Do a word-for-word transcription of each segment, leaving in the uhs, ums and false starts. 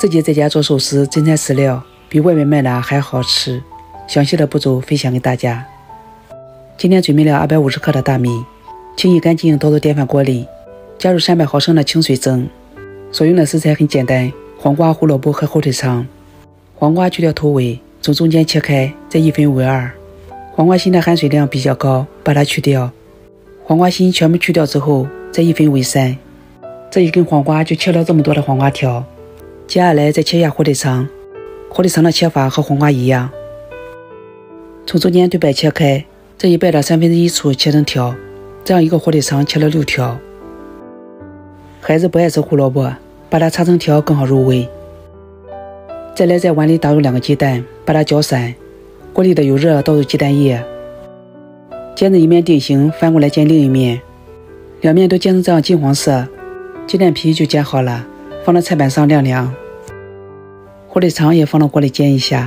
自己在家做寿司真材实料，比外面卖的还好吃。详细的步骤分享给大家。今天准备了二百五十克的大米，清洗干净倒入电饭锅里，加入三百毫升的清水蒸。所用的食材很简单，黄瓜、胡萝卜和火腿肠。黄瓜去掉头尾，从中间切开，再一分为二。黄瓜心的含水量比较高，把它去掉。黄瓜心全部去掉之后，再一分为三。这一根黄瓜就切了这么多的黄瓜条。接下来再切下火腿肠，火腿肠的切法和黄瓜一样，从中间对半切开，这一半的三分之一处切成条，这样一个火腿肠切了六条。孩子不爱吃胡萝卜，把它擦成条更好入味。再来在碗里打入两个鸡蛋，把它搅散，锅里的油热，倒入鸡蛋液，煎至一面定型，翻过来煎另一面，两面都煎成这样金黄色，鸡蛋皮就煎好了，放到菜板上晾凉。火腿肠也放到锅里煎一下，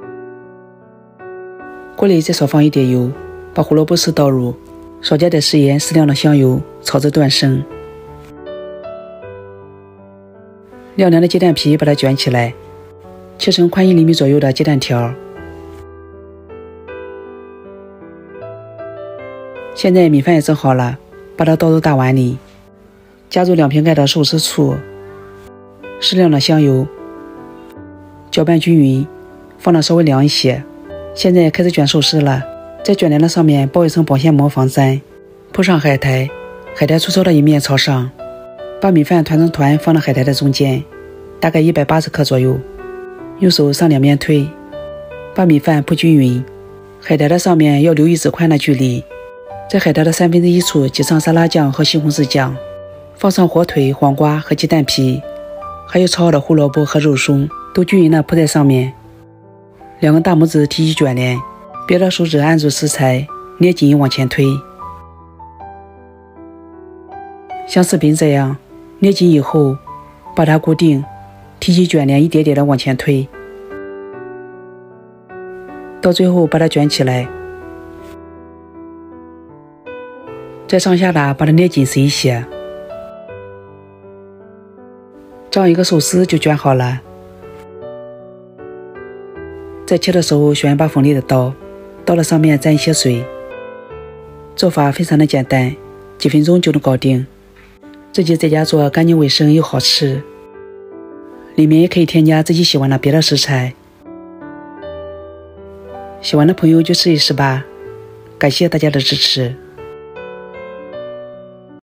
锅里再少放一点油，把胡萝卜丝倒入，少加点食盐，适量的香油，炒至断生。晾凉的鸡蛋皮把它卷起来，切成宽一厘米左右的鸡蛋条。现在米饭也蒸好了，把它倒入大碗里，加入两瓶盖的寿司醋，适量的香油，搅拌均匀，放到稍微凉一些。现在开始卷寿司了，在卷帘的上面包一层保鲜膜防粘，铺上海苔，海苔粗糙的一面朝上，把米饭团成团放到海苔的中间，大概一百八十克左右，用手上两面推，把米饭铺均匀，海苔的上面要留一指宽的距离，在海苔的三分之一处挤上沙拉酱和西红柿酱，放上火腿、黄瓜和鸡蛋皮，还有炒好的胡萝卜和肉松，都均匀地铺在上面。两个大拇指提起卷帘，别的手指按住食材，捏紧往前推，像视频这样捏紧以后把它固定，提起卷帘一点点的往前推，到最后把它卷起来，再上下的把它捏紧实一些，这样一个寿司就卷好了。在切的时候选一把锋利的刀，刀的上面沾一些水。做法非常的简单，几分钟就能搞定。自己在家做干净卫生又好吃，里面也可以添加自己喜欢的别的食材。喜欢的朋友就试一试吧，感谢大家的支持。